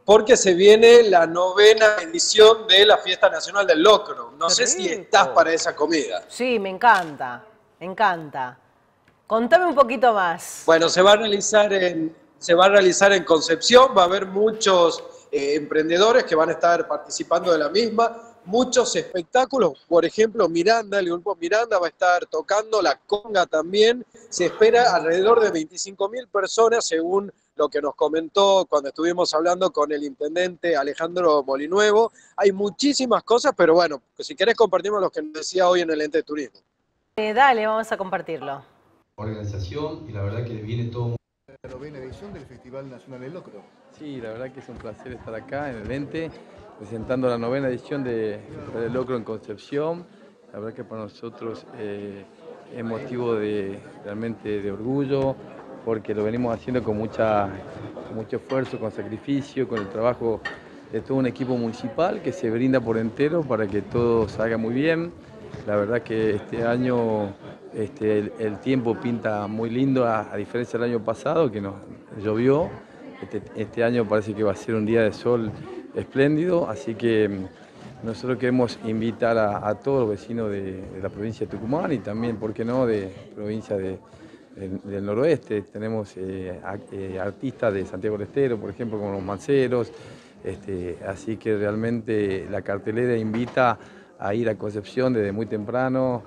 porque se viene la 9ª edición de la Fiesta Nacional del Locro. No sé si estás para esa comida. Sí, me encanta, me encanta. Contame un poquito más. Bueno, se va a realizar en Concepción, va a haber muchos emprendedores que van a estar participando de la misma, muchos espectáculos, por ejemplo Miranda, el grupo Miranda va a estar tocando, la conga también, se espera alrededor de 25.000 personas según lo que nos comentó cuando estuvimos hablando con el intendente Alejandro Molinuevo. Hay muchísimas cosas, pero bueno, si querés compartimos lo que nos decía hoy en el ente de turismo. Dale, vamos a compartirlo. Organización y la verdad que viene todo. La 9ª edición del Festival Nacional del Locro. Sí, la verdad que es un placer estar acá en el ente presentando la 9ª edición del Locro en Concepción. La verdad que para nosotros es motivo realmente de orgullo porque lo venimos haciendo con mucho esfuerzo, con sacrificio, con el trabajo de todo un equipo municipal que se brinda por entero para que todo salga muy bien. La verdad que este año el tiempo pinta muy lindo, a diferencia del año pasado que nos llovió. Este año parece que va a ser un día de sol espléndido, así que nosotros queremos invitar a todos los vecinos de la provincia de Tucumán y también, ¿por qué no?, de provincia del noroeste. Tenemos artistas de Santiago del Estero, por ejemplo, como los Manceros, así que realmente la cartelera invita a ir a Concepción desde muy temprano.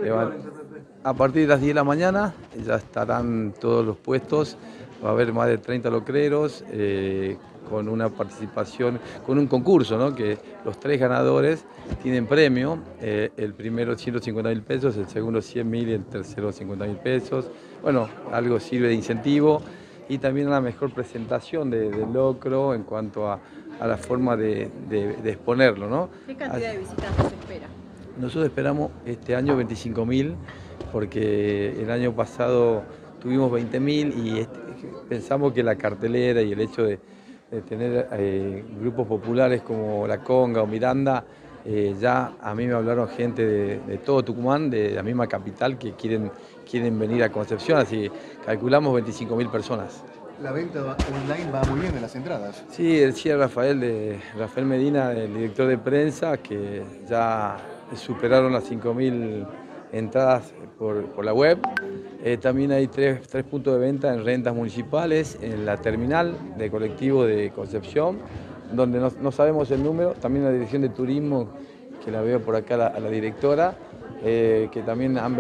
A partir de las 10 de la mañana ya estarán todos los puestos, va a haber más de 30 locreros, con una participación, con un concurso, ¿no?, que los 3 ganadores tienen premio, el primero 150.000 pesos, el segundo 100.000 y el tercero 50.000 pesos. Bueno, algo sirve de incentivo y también a la mejor presentación del locro en cuanto a la forma de exponerlo, ¿no? ¿Qué cantidad de visitantes se espera? Nosotros esperamos este año 25.000, porque el año pasado tuvimos 20.000 y pensamos que la cartelera y el hecho de tener grupos populares como La Conga o Miranda, ya a mí me hablaron gente de todo Tucumán, de la misma capital, que quieren venir a Concepción, así que calculamos 25.000 personas. La venta online va muy bien en las entradas. Sí, decía Rafael Medina, el director de prensa, que ya superaron las 5.000 entradas por la web. También hay tres puntos de venta en rentas municipales, en la terminal de colectivo de Concepción, donde no sabemos el número, también la dirección de turismo, que la veo por acá la directora, que también han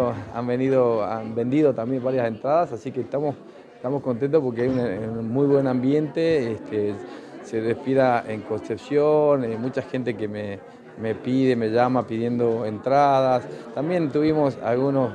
vendido también varias entradas, así que estamos contentos porque hay un muy buen ambiente, se respira en Concepción, hay mucha gente que me llama pidiendo entradas. También tuvimos algunos,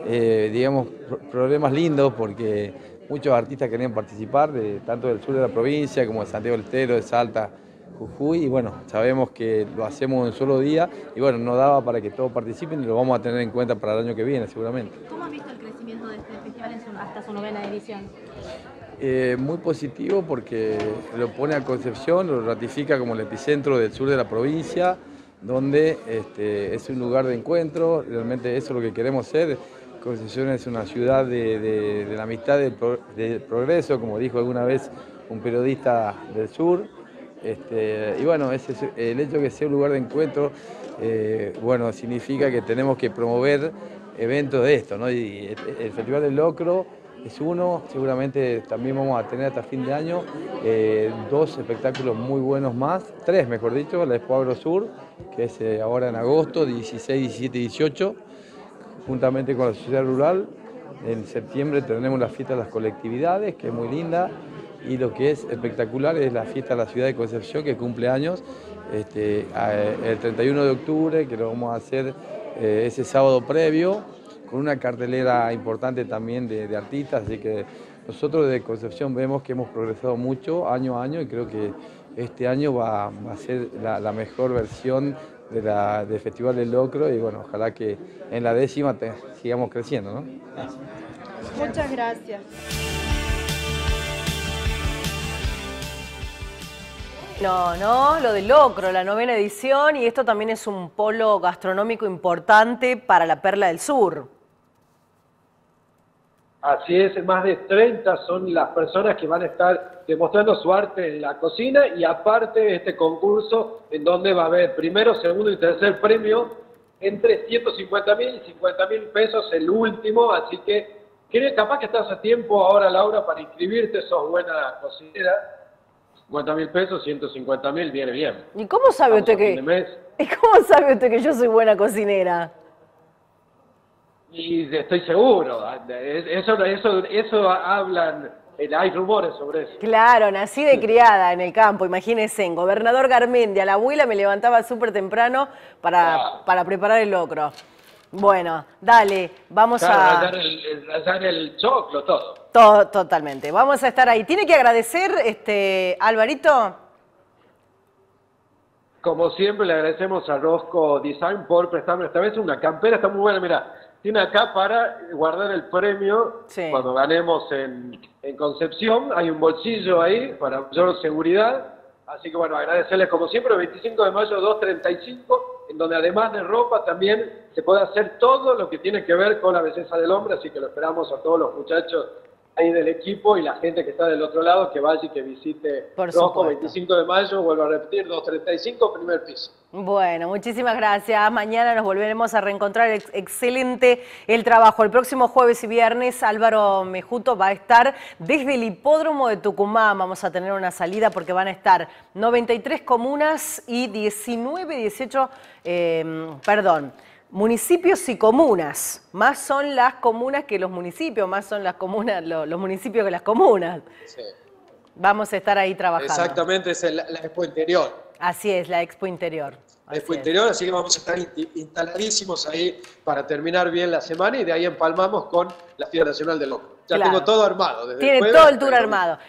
problemas lindos porque muchos artistas querían participar, tanto del sur de la provincia como de Santiago del Estero, de Salta, Jujuy, y bueno, sabemos que lo hacemos en un solo día y bueno, no daba para que todos participen y lo vamos a tener en cuenta para el año que viene seguramente. ¿Cómo has visto el crecimiento de este festival hasta su 9ª edición? Muy positivo porque lo pone a Concepción, lo ratifica como el epicentro del sur de la provincia, donde es un lugar de encuentro, realmente eso es lo que queremos ser. Concepción es una ciudad de la amistad, del progreso, como dijo alguna vez un periodista del sur. Y bueno, el hecho de que sea un lugar de encuentro, bueno, significa que tenemos que promover eventos de esto, ¿no? Y el Festival del Locro es uno, seguramente también vamos a tener hasta fin de año 2 espectáculos muy buenos más, 3 mejor dicho, la Expo Agro Sur, que es ahora en agosto, 16, 17 y 18, juntamente con la Sociedad Rural. En septiembre tenemos la fiesta de las colectividades, que es muy linda, y lo que es espectacular es la fiesta de la ciudad de Concepción, que cumple años, el 31 de octubre, que lo vamos a hacer ese sábado previo, con una cartelera importante también de artistas, así que nosotros desde Concepción vemos que hemos progresado mucho año a año y creo que este año va a ser la mejor versión del Festival del Locro y bueno, ojalá que en la 10ª sigamos creciendo, ¿no? Muchas gracias. No, lo del Locro, la 9ª edición, y esto también es un polo gastronómico importante para la Perla del Sur. Así es, más de 30 son las personas que van a estar demostrando su arte en la cocina y aparte este concurso en donde va a haber primero, segundo y tercer premio entre 150.000 y 50.000 pesos el último, así que capaz que estás a tiempo ahora, Laura, para inscribirte, sos buena cocinera, 50.000 pesos, 150.000, viene bien. ¿Y cómo sabe usted ¿Y cómo sabe usted que yo soy buena cocinera? Y estoy seguro, eso hablan, hay rumores sobre eso. Claro, nací de criada en el campo, imagínense, en Gobernador Garmendia, la abuela me levantaba súper temprano para preparar el locro. Bueno, dale, vamos a... Rallar el choclo, todo. Todo, totalmente, vamos a estar ahí. ¿Tiene que agradecer, Alvarito? Como siempre le agradecemos a Rosco Design por prestarme esta vez una campera, está muy buena, mira. Tiene acá para guardar el premio cuando ganemos en Concepción. Hay un bolsillo ahí para mayor seguridad. Así que bueno, agradecerles como siempre, el 25 de mayo 2:35, en donde además de ropa también se puede hacer todo lo que tiene que ver con la belleza del hombre. Así que lo esperamos a todos los muchachos ahí del equipo y la gente que está del otro lado que vaya y que visite Rosco, 25 de mayo, vuelvo a repetir, 2:35, primer piso. Bueno, muchísimas gracias. Mañana nos volveremos a reencontrar. Excelente el trabajo. El próximo jueves y viernes Álvaro Mejuto va a estar desde el hipódromo de Tucumán. Vamos a tener una salida porque van a estar 93 comunas y 18, municipios y comunas. Más son las comunas que los municipios, más son las comunas, los municipios que las comunas. Sí. Vamos a estar ahí trabajando. Exactamente, es la Expo Interior. Así es, la Expo Interior. La Expo Interior, así que vamos a estar instaladísimos ahí para terminar bien la semana y de ahí empalmamos con la Fiesta Nacional del Locro. Ya tengo todo armado. Desde Tiene todo el tour armado.